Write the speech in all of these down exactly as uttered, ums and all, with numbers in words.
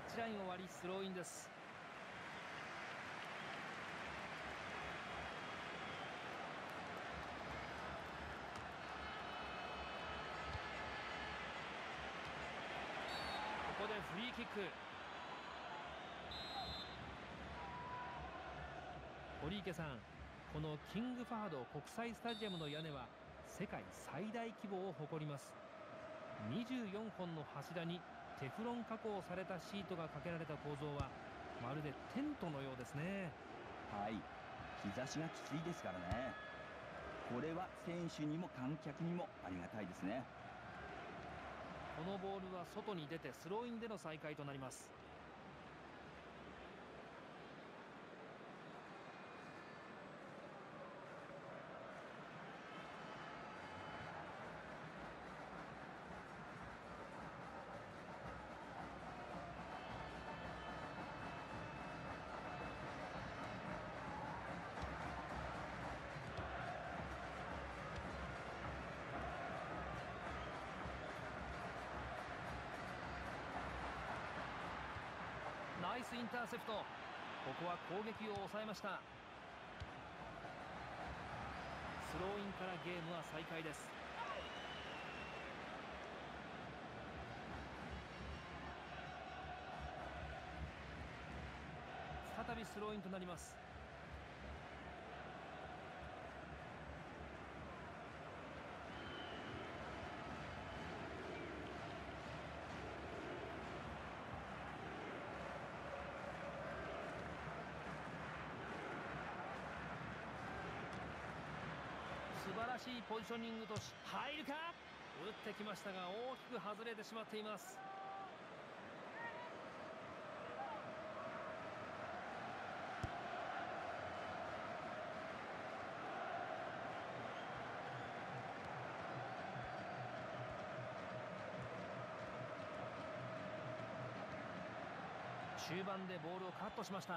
ッチラインを割りスローインです。ここでフリーキック。堀池さん、このキングファード国際スタジアムの屋根は世界最大規模を誇ります。にじゅうよんほんの柱にテフロン加工されたシートがかけられた構造はまるでテントのようですね。 はい、日差しがきついですからね。これは選手にも観客にもありがたいですね。 このボールは外に出てスローインでの再開となります。ナイスインターセプト。ここは攻撃を抑えました。スローインからゲームは再開です。再びスローインとなります。素晴らしいポジショニングとし入るか。打ってきましたが大きく外れてしまっています。中盤でボールをカットしました。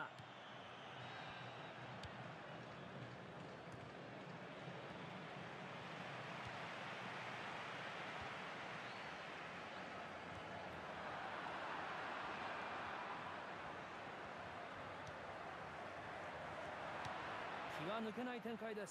気が抜けない展開です。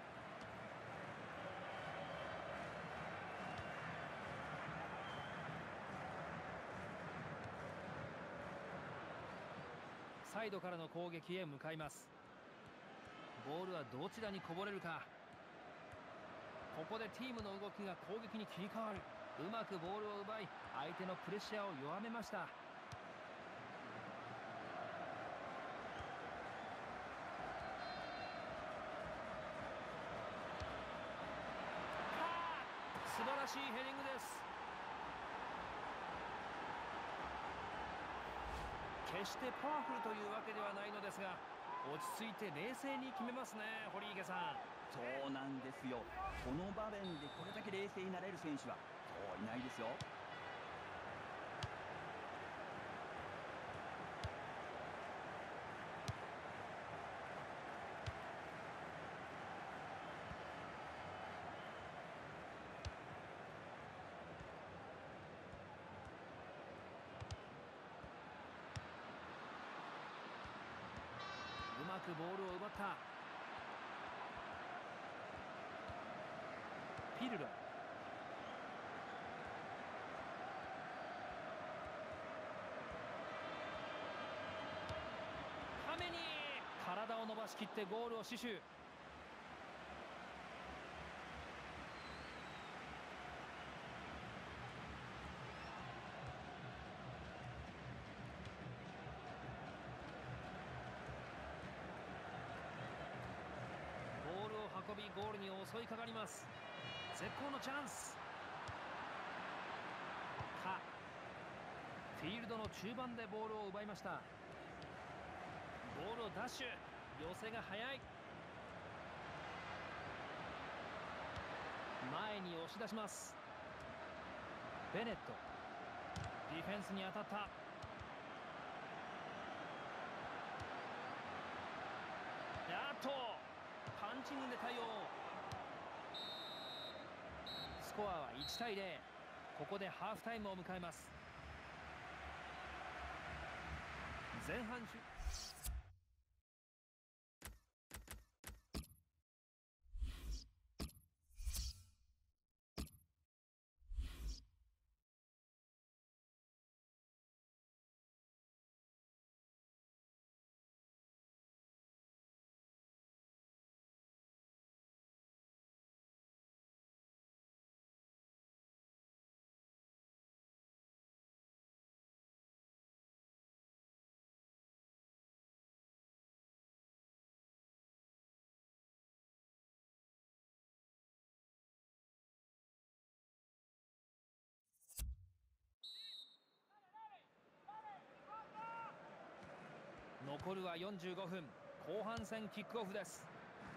サイドからの攻撃へ向かいます。ボールはどちらにこぼれるか。ここでチームの動きが攻撃に切り替わる。うまくボールを奪い相手のプレッシャーを弱めました。素晴らしいヘディングです。決してパワフルというわけではないのですが落ち着いて冷静に決めますね。堀池さん、 そうなんですよ。この場面でこれだけ冷静になれる選手はそういないですよ。 うまくボールを奪った。ピルロ、ために体を伸ばしきってゴールを死守。ボールを運びゴールに襲いかかります。絶好のチャンスか。フィールドの中盤でボールを奪いました。ボールをダッシュ、寄せが速い。前に押し出します。ベネット、ディフェンスに当たった。あっとパンチングで対応。スコアはいちたいゼロ。ここでハーフタイムを迎えます。 前半終残るはよんじゅうごふん、後半戦キックオフです。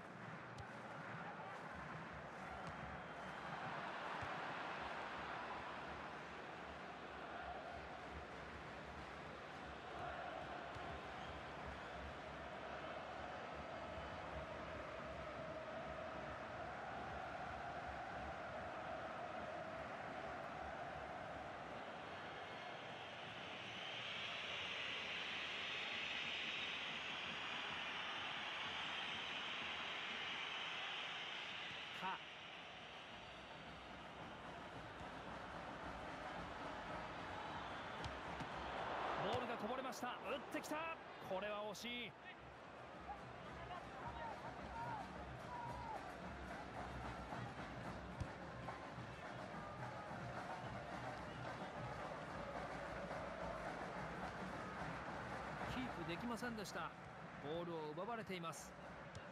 かボールがこぼれました。打ってきた。これは惜しい。キープできませんでした。ボールを奪われています。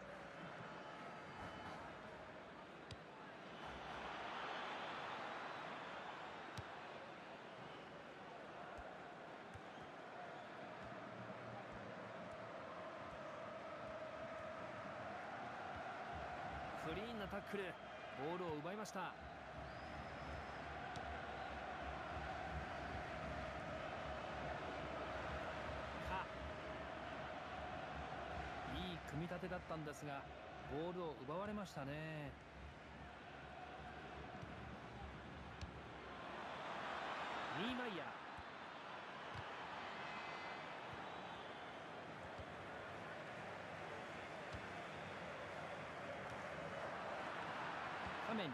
クリーンなタックル、ボールを奪いました。かいい組み立てだったんですが、ボールを奪われましたね。ニーマイヤー、カメニ、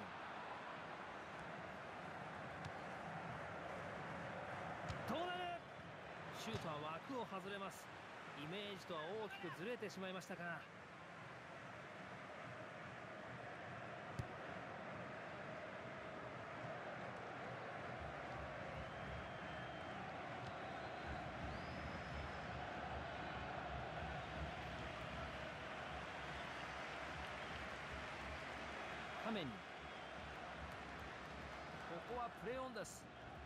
どうなる。シュートは枠を外れます。イメージとは大きくずれてしまいましたか。カメニ、ここはプレーオンです。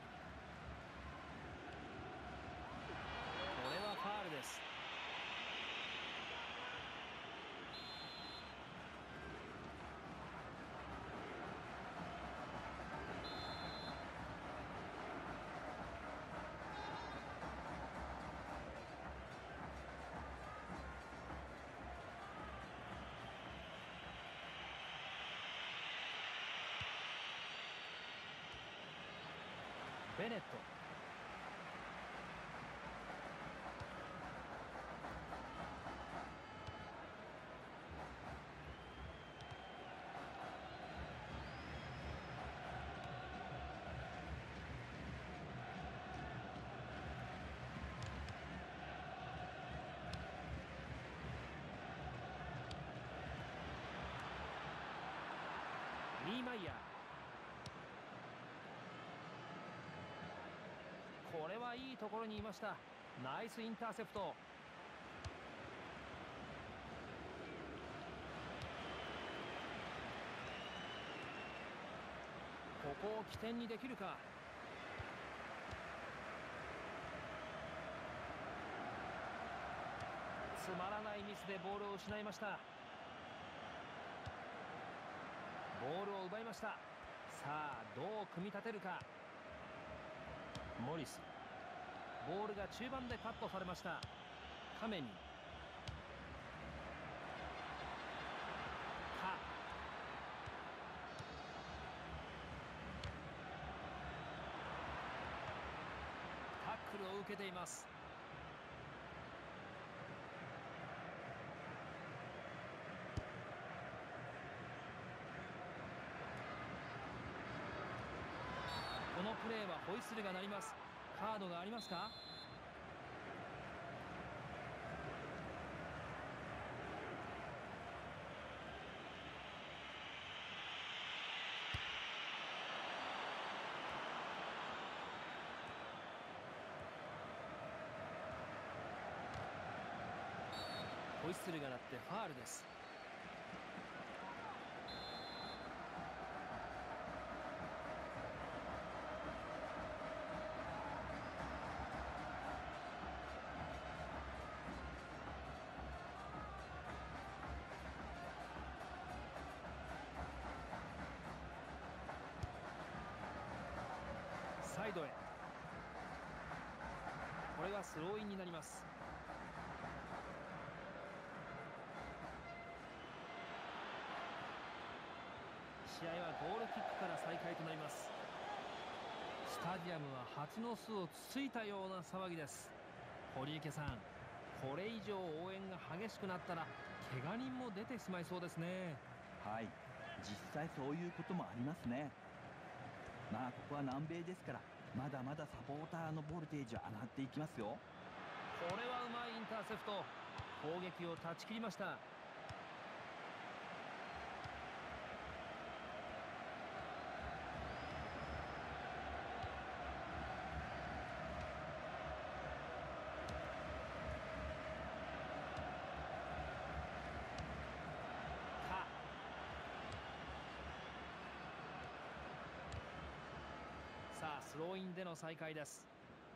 これはファウルです。ベネット、ニーマイヤー、これはいいところにいました。ナイスインターセプト。ここを起点にできるか。つまらないミスでボールを失いました。ボールを奪いました。さあどう組み立てるか。モリス、ボールが中盤でカットされました。カメニ、カタックルを受けています。 のプレーはホイッスルが鳴ります。カードがありますか？ホイッスルが鳴ってファールです。サイドへ。これがスローインになります。試合はゴールキックから再開となります。スタジアムは蜂の巣をつついたような騒ぎです。堀池さん、これ以上応援が激しくなったら怪我人も出てしまいそうですね。 はい、実際そういうこともありますね。まあここは南米ですから、まだまだサポーターのボルテージは上がっていきますよ。 これはうまいインターセプト。攻撃を断ち切りました。さあスローインでの再開です。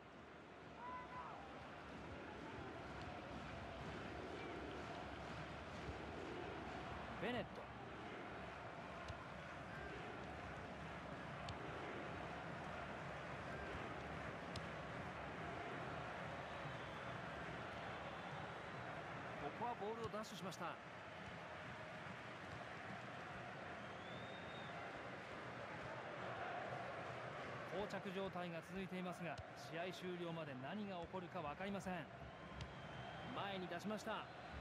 ベネット。ここはボールをダッシュしました。膠着状態が続いていますが、試合終了まで何が起こるか分かりません。前に出しました。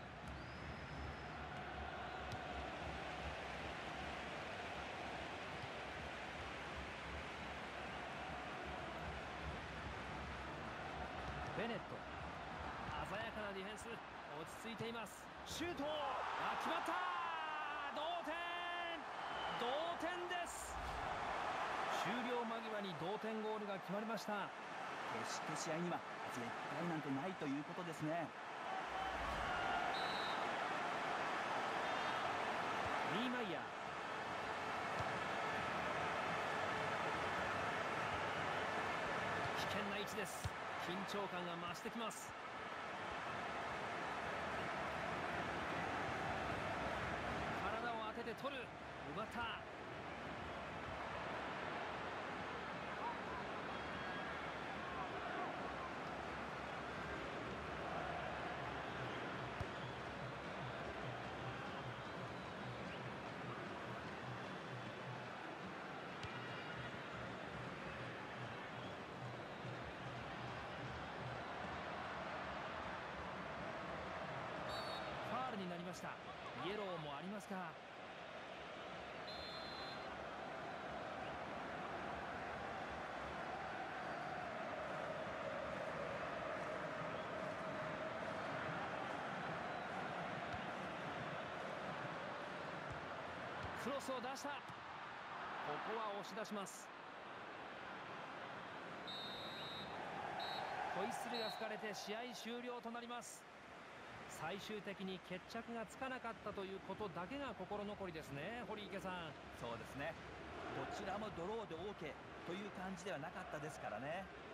ベネット、鮮やかなディフェンス、落ち着いています。シュート、あ、決まった。同点同点です。終了間際に同点ゴールが決まりました。 決して試合には絶対なんてないということですね。 ニーマイヤー、危険な位置です。緊張感が増してきます。体を当てて取る。奪った。になりました。イエローもありますか。クロスを出した。ここは押し出します。ホイッスルが吹かれて試合終了となります。最終的に決着がつかなかったということだけが心残りですね、堀池さん。 そうですね、どちらもドローで オーケー という感じではなかったですからね。